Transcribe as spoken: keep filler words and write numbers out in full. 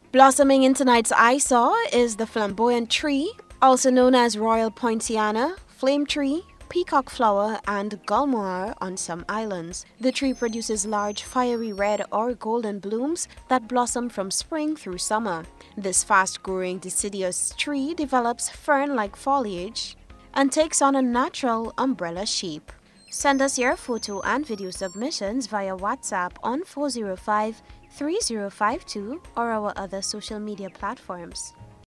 Blossoming in tonight's I-SAW is the flamboyant tree, also known as royal poinciana, flame tree, peacock flower, and gulmoir on some islands. The tree produces large fiery red or golden blooms that blossom from spring through summer. This fast-growing deciduous tree develops fern-like foliage and takes on a natural umbrella shape. Send us your photo and video submissions via WhatsApp on four zero five, three zero five two or our other social media platforms.